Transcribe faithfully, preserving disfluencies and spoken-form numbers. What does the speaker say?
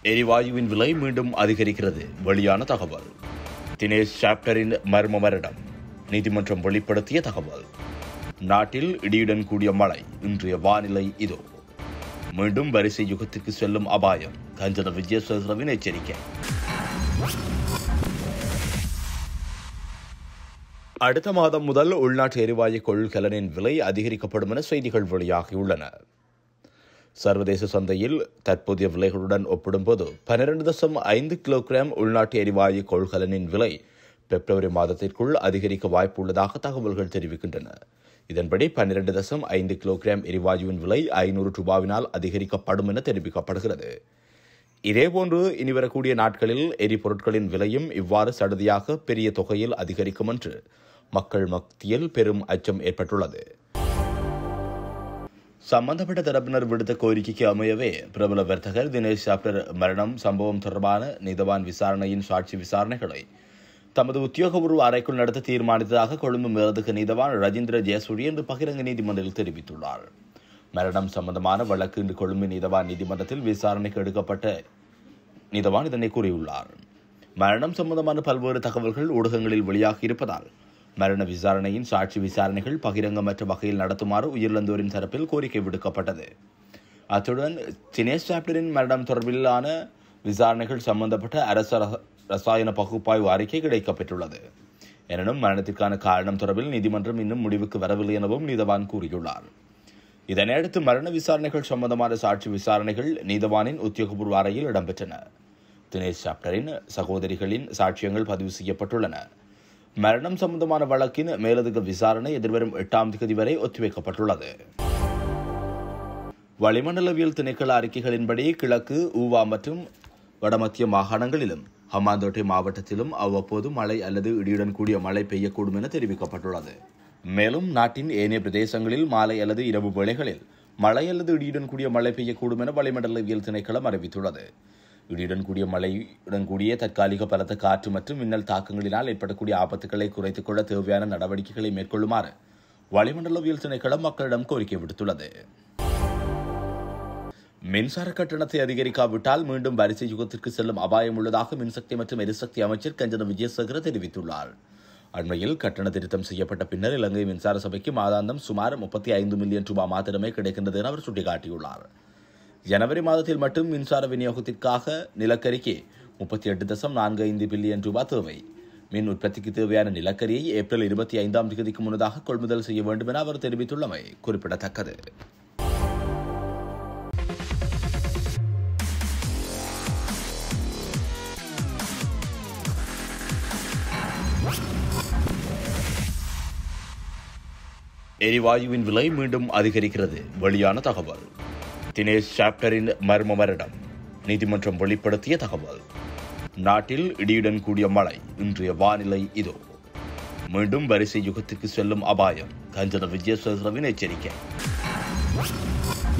எரிவாயுவின் விலை மீண்டும் அதிகரிக்கிறது. வெளியான தகவல். தினேஷ் சாப்டரின் மர்ம மரணம். நீதிமன்றம் வெளிப்படுத்திய தகவல். நாட்டில் இடியுடன் கூடிய மழை. இன்றைய வானிலை இதோ. மீண்டும் வரிசை யுகத்துக்கு செல்லும் அபாயம். கஞ்சன விஜயசேகரவின் எச்சரிக்கை. அடுத்த மாதம் முதல் உள்நாட்டு எரிவாயு கொள்கலனின் விலை அதிகரிக்கப்படும் என செய்திகள் வெளியாகியுள்ளன. சர்வதேச சந்தையில் தற்போதைய விலைகளுடன் ஒப்பிடும்போது பன்னிரண்டு தசம் ஐந்து கிலோகிராம் உள்நாட்டு எரிவாயு கொள்கலனின் விலை பிப்ரவரி மாதத்திற்குள் அதிகரிக்க வாய்ப்பு உள்ளதாக தகவல்கள் தெரிவிக்கின்றன. இதன்படி பன்னிரண்டு தசம் ஐந்து கிலோகிராம் எரிவாயுவின் விலை ஐநூறு ரூபாவினால் அதிகரிக்கப்படும் என தெரிவிக்கப்படுகிறது. இதேபோன்று இனிவரக்கூடிய நாட்களில் எரிபொருட்களின் விலையும் இவ்வாறு சடுதியாக பெரிய தொகையில் அதிகரிக்கும் என்று மக்கள் மத்தியில் பெரும் அச்சம் ஏற்பட்டுள்ளது. சம்பந்தப்பட்ட தரப்பினர் விடுத்த கோரிக்கைக்கு அமையவே பிரபல வர்த்தகர் தினேஷ் சாப்டர் மரணம் சம்பவம் தொடர்பான நீதவான் விசாரணையின் சாட்சி விசாரணைகளை தமது உத்தியோகபூர்வ அறைக்குள் நடத்த தீர்மானித்ததாக கொழும்பு மேலதிக நீதவான் ரஜீந்திர ஜெயசூரி இன்று பகிரங்க நீதிமன்றத்தில் தெரிவித்துள்ளார். மரணம் சம்பந்தமான வழக்கு இன்று கொழும்பு நீதவான் நீதிமன்றத்தில் விசாரணைக்கு எடுக்கப்பட்ட நீதவான் இதனை கூறியுள்ளார். மரணம் சம்பந்தமான பல்வேறு தகவல்கள் ஊடகங்களில் வெளியாகி இருப்பதால் மரண விசாரணையின் சாட்சி விசாரணைகள் பகிரங்கமற்ற வகையில் நடத்துமாறு உயிரிழந்தோரின் தரப்பில் கோரிக்கை விடுக்கப்பட்டது. அத்துடன் தினேஷ் சாப்டரின் மரணம் தொடர்பிலான விசாரணைகள் சம்பந்தப்பட்ட அரசு ரசாயன பகுப்பாய்வு அறிக்கை கிடைக்கப்பெற்றுள்ளது. எனினும் மரணத்திற்கான காரணம் தொடர்பில் நீதிமன்றம் இன்னும் முடிவுக்கு வரவில்லை எனவும் நீதவான் கூறியுள்ளார். இதனையடுத்து மரண விசாரணைகள் சம்பந்தமான சாட்சி விசாரணைகள் நீதவானின் உத்தியோகபூர்வ அறையில் இடம்பெற்றன. தினேஷ் சாப்டரின் சகோதரிகளின் சாட்சியங்கள் பதிவு செய்யப்பட்டுள்ளன. மரணம் சம்பந்தமான வழக்கின் மேலதிக விசாரணை எதிர்வரும் எட்டாம் தேதி வரை ஒத்திவைக்கப்பட்டுள்ளது. வளிமண்டலவியல் திணைக்கள அறிக்கைகளின்படி கிழக்கு ஊவா மற்றும் வடமத்திய மாகாணங்களிலும் ஹம்பாந்தோட்டை மாவட்டத்திலும் அவ்வப்போது மழை அல்லது இடியுடன் கூடிய மழை பெய்யக்கூடும் என தெரிவிக்கப்பட்டுள்ளது. மேலும் நாட்டின் ஏனைய பிரதேசங்களில் மாலை அல்லது இரவு வேளைகளில் மழை அல்லது இடியுடன் கூடிய மழை பெய்யக்கூடும் என வளிமண்டலவியல் திணைக்களம் அறிவித்துள்ளது. இடியுடன் கூடிய மழையுடன் கூடிய தற்காலிக பலத்த காற்று மற்றும் மின்னல் தாக்கங்களினால் ஏற்படக்கூடிய ஆபத்துக்களை குறைத்துக் கொள்ள தேவையான நடவடிக்கைகளை மேற்கொள்ளுமாறு வளிமண்டலவியல் திணைக்களம் மக்களிடம் கோரிக்கை விடுத்துள்ளது. மின்சார கட்டணத்தை அதிகரிக்காவிட்டால் மீண்டும் வரிசை யுகத்திற்கு செல்லும் அபாயம் உள்ளதாக மின்சக்தி மற்றும் எரிசக்தி அமைச்சர் கஞ்சன விஜயசேகர தெரிவித்துள்ளார். அண்மையில் கட்டண திருத்தம் செய்யப்பட்ட பின்னர் இலங்கை மின்சார சபைக்கு மாதாந்தம் சுமார் முப்பத்தி ஐந்து மில்லியன் ரூபாய் மாத்திரமே கிடைக்கின்றது என அவர் சுட்டிக்காட்டியுள்ளார். ஜனவரி மாதத்தில் மட்டும் மின்சார விநியோகத்திற்காக நிலக்கரிக்கு முப்பத்தி எட்டு தசம் நான்கு ஐந்து பில்லியன் ரூபாய் தேவை. மின் உற்பத்திக்கு தேவையான நிலக்கரியை ஏப்ரல் இருபத்தி ஐந்தாம் தேதிக்கு முன்னதாக கொள்முதல் செய்ய வேண்டும் என அவர் தெரிவித்துள்ளமை குறிப்பிடத்தக்கது. எரிவாயுவின் விலை மீண்டும் அதிகரிக்கிறது. வெளியான தகவல். தினேஷ் சாப்டரின் மர்ம மரணம். நீதிமன்றம் வெளிப்படுத்திய தகவல். நாட்டில் இடியுடன் கூடிய மழை. இன்றைய வானிலை இதோ. மீண்டும் வரிசை யுகத்திற்கு செல்லும் அபாயம். கஞ்சன விஜயசேகரவின் எச்சரிக்கை.